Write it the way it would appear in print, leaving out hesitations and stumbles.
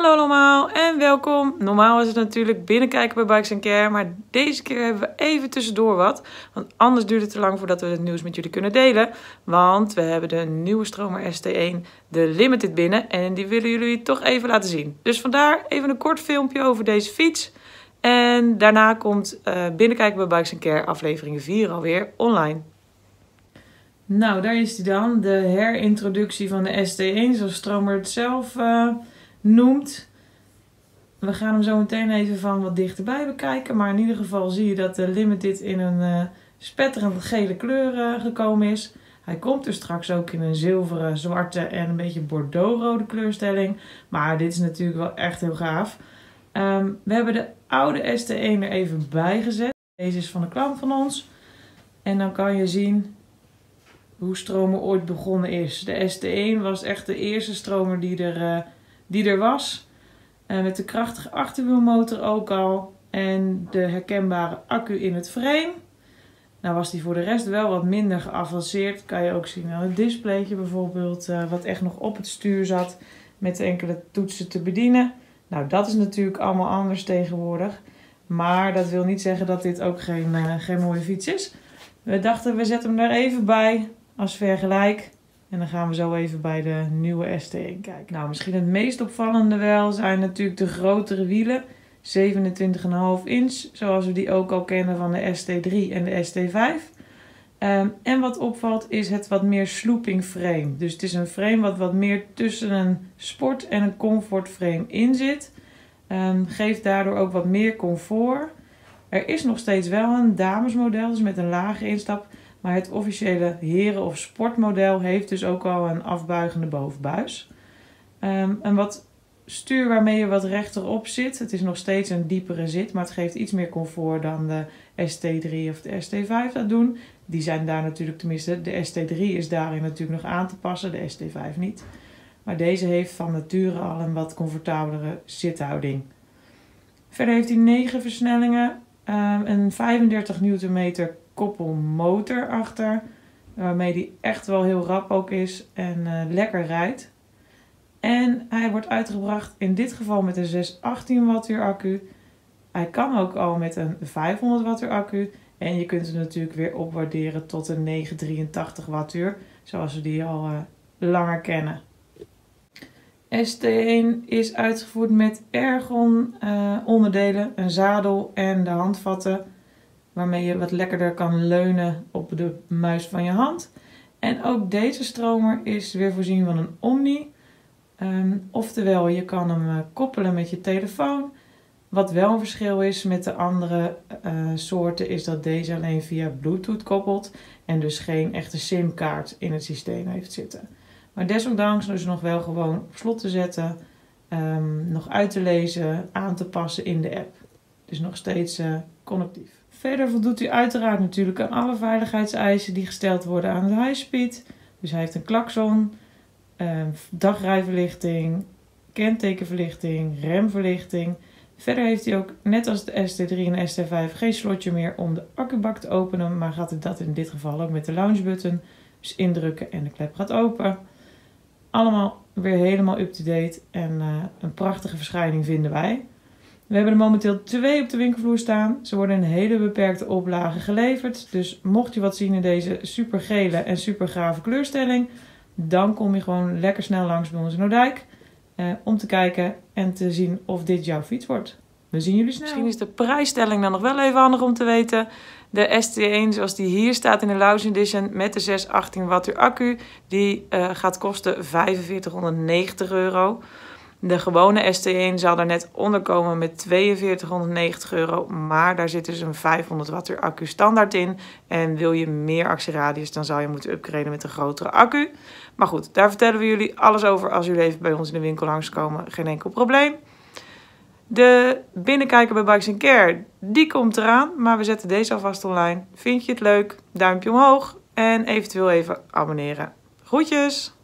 Hallo allemaal en welkom. Normaal is het natuurlijk binnenkijken bij Bikes Care, maar deze keer hebben we even tussendoor wat. Want anders duurt het te lang voordat we het nieuws met jullie kunnen delen. Want we hebben de nieuwe stromer ST1, de Limited binnen en die willen jullie toch even laten zien. Dus vandaar even een kort filmpje over deze fiets. En daarna komt binnenkijken bij Bikes Care aflevering 4 alweer online. Nou, daar is die dan. De herintroductie van de ST1, zoals Stromer het zelf noemt. We gaan hem zo meteen even van wat dichterbij bekijken. Maar in ieder geval zie je dat de Limited in een spetterende gele kleur gekomen is. Hij komt er straks ook in een zilveren, zwarte en een beetje bordeauxrode kleurstelling. Maar dit is natuurlijk wel echt heel gaaf. We hebben de oude ST1 er even bij gezet. Deze is van een klant van ons. En dan kan je zien hoe Stromer ooit begonnen is. De ST1 was echt de eerste Stromer die er was. Met de krachtige achterwielmotor ook al. En de herkenbare accu in het frame. Nou was die voor de rest wel wat minder geavanceerd. Kan je ook zien aan het displaytje bijvoorbeeld. Wat echt nog op het stuur zat. Met enkele toetsen te bedienen. Nou dat is natuurlijk allemaal anders tegenwoordig. Maar dat wil niet zeggen dat dit ook geen mooie fiets is. We dachten we zetten hem daar even bij als vergelijk. En dan gaan we zo even bij de nieuwe ST1 kijken. Nou, misschien het meest opvallende wel zijn natuurlijk de grotere wielen. 27,5 inch, zoals we die ook al kennen van de ST3 en de ST5. En wat opvalt is het wat meer slooping frame. Dus het is een frame wat meer tussen een sport en een comfort frame in zit. Geeft daardoor ook wat meer comfort. Er is nog steeds wel een damesmodel, dus met een lage instap. Maar het officiële heren- of sportmodel heeft dus ook al een afbuigende bovenbuis. Een wat stuur waarmee je wat rechterop zit. Het is nog steeds een diepere zit, maar het geeft iets meer comfort dan de ST3 of de ST5 dat doen. Die zijn daar natuurlijk, tenminste de ST3 is daarin natuurlijk nog aan te passen, de ST5 niet. Maar deze heeft van nature al een wat comfortabelere zithouding. Verder heeft hij 9 versnellingen, een 35 Nm koppelmotor achter, waarmee die echt wel heel rap ook is en lekker rijdt. En hij wordt uitgebracht in dit geval met een 618 Wh accu. Hij kan ook al met een 500 Wh accu. En je kunt hem natuurlijk weer opwaarderen tot een 983 Wh, zoals we die al langer kennen. ST1 is uitgevoerd met ergon onderdelen, een zadel en de handvatten. Waarmee je wat lekkerder kan leunen op de muis van je hand. En ook deze stromer is weer voorzien van een Omni. Oftewel, je kan hem koppelen met je telefoon. Wat wel een verschil is met de andere soorten is dat deze alleen via Bluetooth koppelt. En dus geen echte SIM-kaart in het systeem heeft zitten. Maar desondanks dus nog wel gewoon op slot te zetten. Nog uit te lezen, aan te passen in de app. Dus nog steeds connectief. Verder voldoet hij uiteraard natuurlijk aan alle veiligheidseisen die gesteld worden aan de high-speed. Dus hij heeft een klakson, dagrijverlichting, kentekenverlichting, remverlichting. Verder heeft hij ook, net als de ST3 en ST5, geen slotje meer om de accubak te openen. Maar gaat het dat in dit geval ook met de launch button. Dus indrukken en de klep gaat open. Allemaal weer helemaal up-to-date en een prachtige verschijning vinden wij. We hebben er momenteel 2 op de winkelvloer staan. Ze worden in een hele beperkte oplage geleverd. Dus mocht je wat zien in deze super gele en super gave kleurstelling, dan kom je gewoon lekker snel langs bij ons in Oudijk. Om te kijken en te zien of dit jouw fiets wordt. We zien jullie snel. Misschien is de prijsstelling dan nog wel even handig om te weten. De ST1 zoals die hier staat in de Lounge Edition met de 618 Wh accu. Die gaat kosten €4590. De gewone ST1 zal er net onder komen met €4290. Maar daar zit dus een 500 Wh accu standaard in. En wil je meer actieradius, dan zal je moeten upgraden met een grotere accu. Maar goed, daar vertellen we jullie alles over als jullie even bij ons in de winkel langskomen. Geen enkel probleem. De binnenkijker bij Bikes Care, die komt eraan. Maar we zetten deze alvast online. Vind je het leuk? Duimpje omhoog. En eventueel even abonneren. Groetjes!